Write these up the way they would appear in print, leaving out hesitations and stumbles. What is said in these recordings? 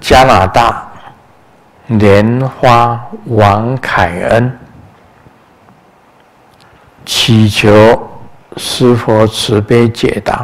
加拿大莲花王凯恩祈求师父慈悲解答：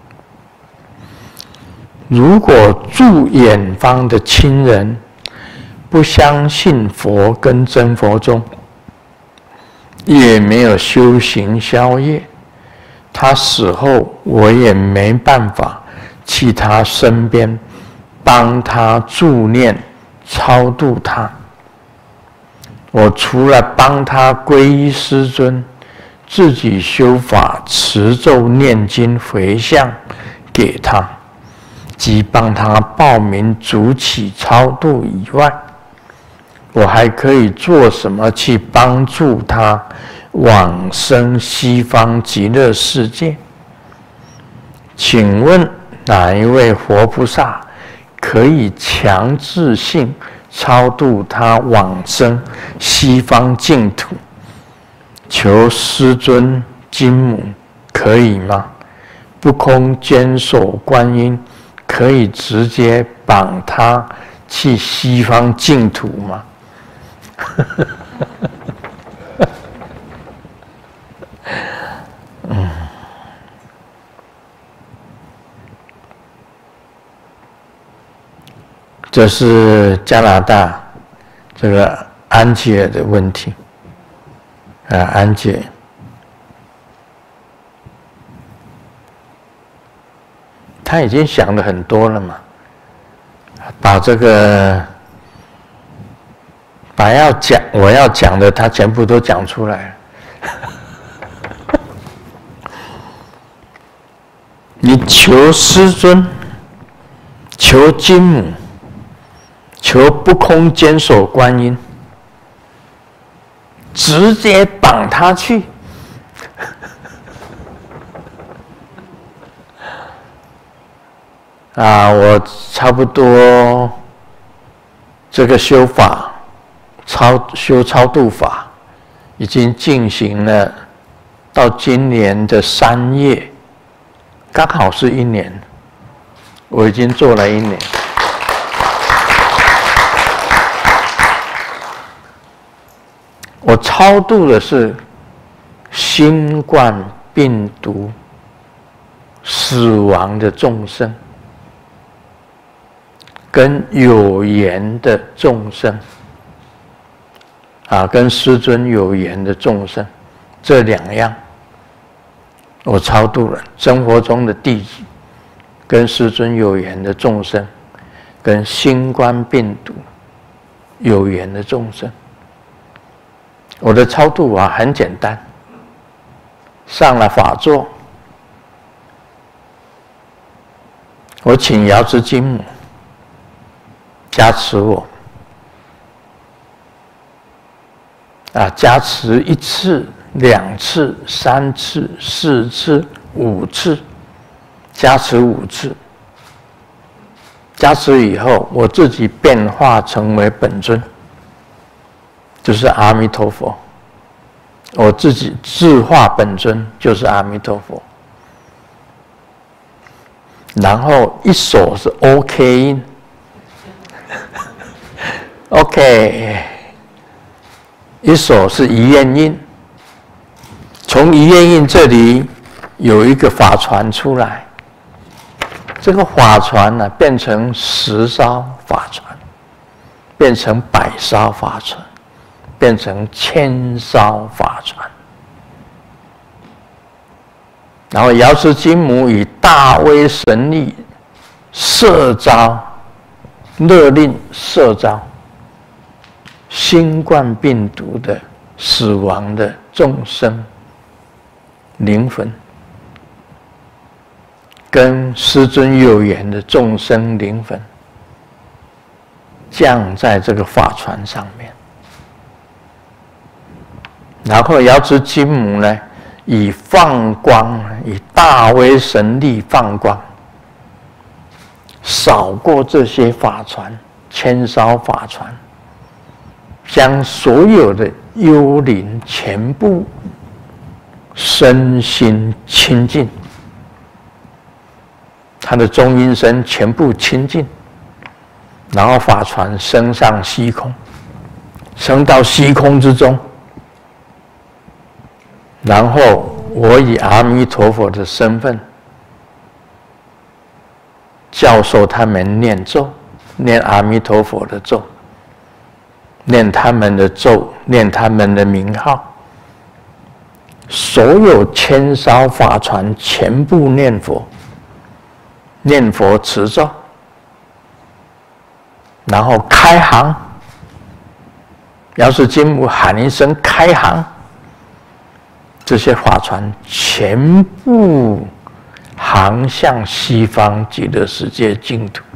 如果住远方的亲人不相信佛跟真佛宗，也没有修行消业，他死后我也没办法去他身边帮他助念超度他。我除了帮他皈依师尊，自己修法持咒念经回向给他，及帮他报名主起超度以外，我还可以做什么去帮助他往生西方极乐世界？请问哪一位活菩萨可以强制性超度他往生西方净土？求师尊金母可以吗？不空坚守观音可以直接绑他去西方净土吗？这是加拿大这个安吉尔的问题安吉尔，他已经想了很多了嘛，把这个把我要讲的，他全部都讲出来了。你求师尊，求金母，求不空坚守观音，直接绑他去。我差不多这个修法修超度法已经进行了到今年的3月，刚好是1年，我已经做了1年。我超度的是新冠病毒死亡的众生，跟有缘的众生，跟师尊有缘的众生，这2样我超度了。真佛宗的弟子，跟师尊有缘的众生，跟新冠病毒有缘的众生。我的超度很简单，上了法座，我请瑶池金母加持我，加持1次、2次、3次、4次、5次，加持5次。加持以后，我自己变化成为本尊，就是阿弥陀佛。我自己自化本尊就是阿弥陀佛。然后一手是 OK 音，OK， 一手是遗愿印。从遗愿印这里有一个法船出来，这个法船呢变成10艘法船，变成100艘法船，变成1000艘法船。然后瑶池金母以大威神力摄召，勒令摄召新冠病毒的死亡的众生灵魂，跟师尊有缘的众生灵魂，降在这个法船上面。然后瑶池金母呢，以放光，以大威神力放光，扫过这些法船，1000艘法船，将所有的幽灵全部身心清净，他的中阴身全部清净， 然后法船升上虚空，升到虚空之中，然后我以阿弥陀佛的身份教授他们念咒，念阿弥陀佛的咒，念他们的咒，念他们的名号。所有千艘法船全部念佛，念佛持咒，然后开航。药师金母喊一声开航，这些法船全部航向西方极乐世界净土。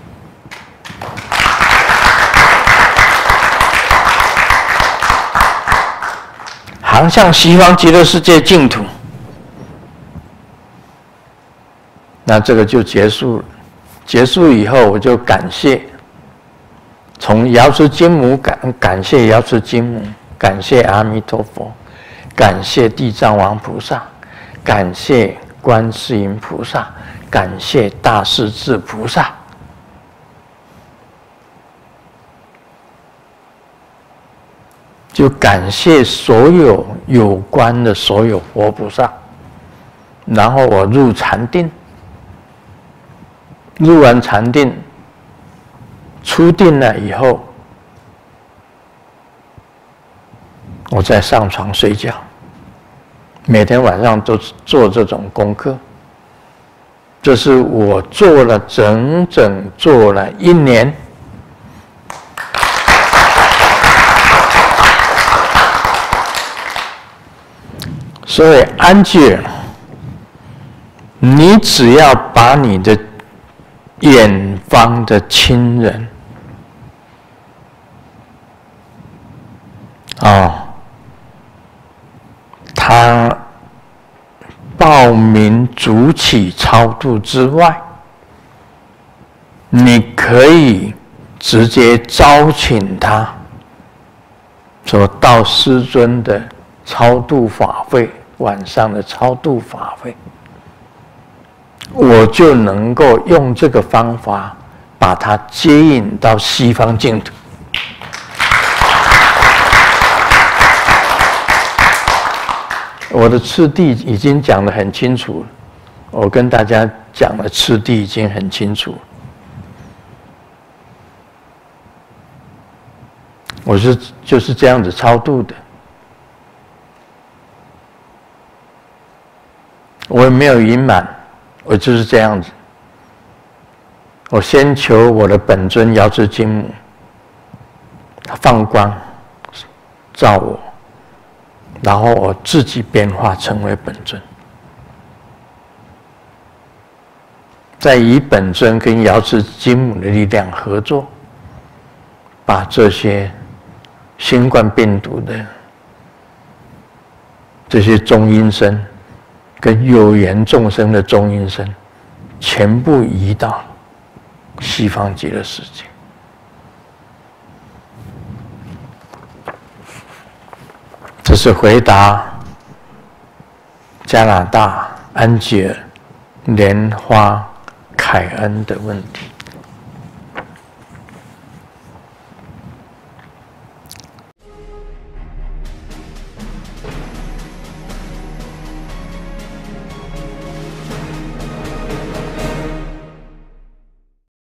航向西方极乐世界净土，那这个就结束了。结束以后，我就感谢，从药师金母感谢药师金母，感谢阿弥陀佛，感谢地藏王菩萨，感谢观世音菩萨，感谢大势至菩萨。就感谢所有有关的所有佛菩萨，然后我入禅定，入完禅定，出定了以后，我再上床睡觉，每天晚上都做这种功课。这是我做了整做了1年。所以安居尔，你只要把你的远方的亲人他报名主起超度之外，你可以直接招请他，说到师尊的超度法会，晚上的超度法会，我就能够用这个方法把它接引到西方净土。我的次第已经讲得很清楚了，我跟大家讲的次第已经很清楚了。我就是这样子超度的。我也没有隐瞒，我就是这样子。我先求我的本尊药师金母，他放光照我，然后我自己变化成为本尊，再以本尊跟药师金母的力量合作，把这些新冠病毒的这些中阴身跟有缘众生的中阴身，全部移到西方极乐世界。这是回答加拿大安吉尔莲花凯恩的问题。